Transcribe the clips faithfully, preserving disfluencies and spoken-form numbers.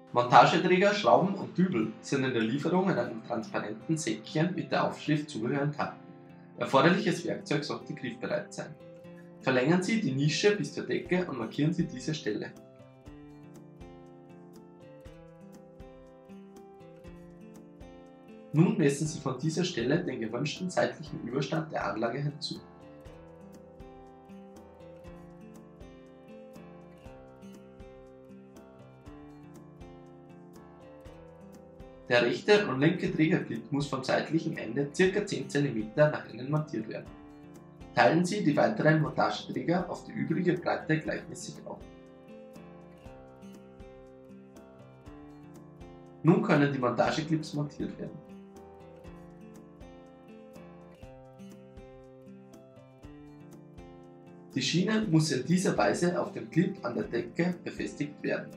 Montageträger, Schrauben und Dübel sind in der Lieferung in einem transparenten Säckchen mit der Aufschrift Zubehör enthalten. Erforderliches Werkzeug sollte griffbereit sein. Verlängern Sie die Nische bis zur Decke und markieren Sie diese Stelle. Nun messen Sie von dieser Stelle den gewünschten seitlichen Überstand der Anlage hinzu. Der rechte und linke Trägerclip muss vom seitlichen Ende ca. zehn Zentimeter nach innen montiert werden. Teilen Sie die weiteren Montageträger auf die übrige Breite gleichmäßig auf. Nun können die Montageclips montiert werden. Die Schiene muss in dieser Weise auf dem Clip an der Decke befestigt werden.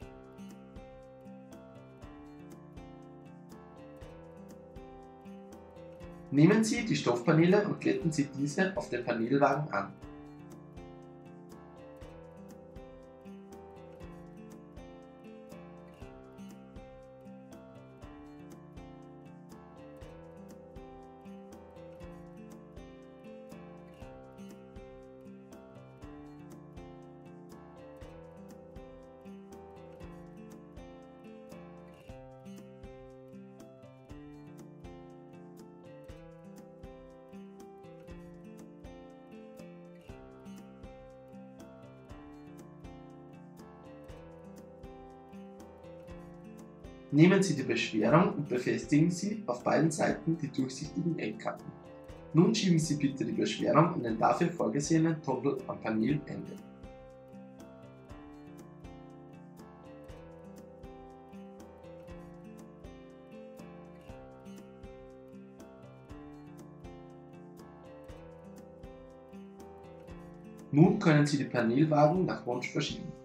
Nehmen Sie die Stoffpaneele und glätten Sie diese auf den Panelwagen an. Nehmen Sie die Beschwerung und befestigen Sie auf beiden Seiten die durchsichtigen Eckkanten. Nun schieben Sie bitte die Beschwerung in den dafür vorgesehenen Tunnel am Panelende. Nun können Sie die Panelwagen nach Wunsch verschieben.